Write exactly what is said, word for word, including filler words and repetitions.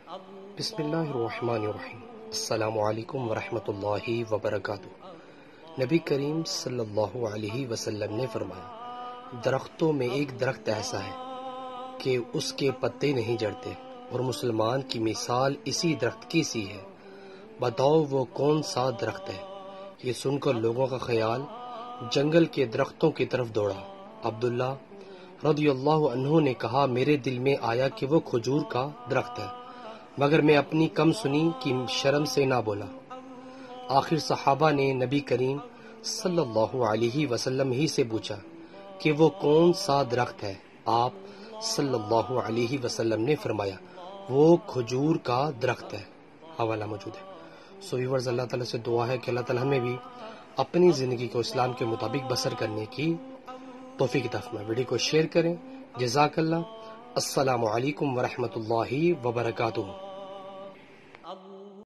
بسم اللہ الرحمن الرحیم۔ السلام علیکم ورحمۃ اللہ وبرکاتہ۔ نبی کریم صلی اللہ علیہ وسلم نے فرمایا، درختوں میں ایک درخت ایسا ہے کہ اس کے پتے نہیں جھڑتے، اور مسلمان کی مثال اسی درخت کی سی ہے، بتاؤ وہ کون سا درخت ہے؟ یہ سن کر لوگوں کا خیال جنگل کے درختوں کی طرف دوڑا۔ عبداللہ رضی اللہ عنہ نے کہا، میرے دل میں آیا کہ وہ کھجور کا درخت ہے، مگر میں اپنی کم سنی کی شرم سے نہ بولا۔ آخر صحابہ نے نبی کریم صلی اللہ علیہ وسلم ہی سے پوچھا کہ وہ کون سا درخت ہے؟ آپ صلی اللہ علیہ وسلم نے فرمایا، وہ کھجور کا درخت ہے۔ حوالہ موجود ہے۔ سو ویورز، اللہ تعالیٰ سے دعا ہے کہ اللہ تعالیٰ ہمیں بھی اپنی زندگی کو اسلام کے مطابق بسر کرنے کی توفیق عطا فرمائے۔ ویڈیو کو شیئر کریں۔ جزاک اللہ۔ السلام علیکم ورحمۃ اللہ وبرکاتہ۔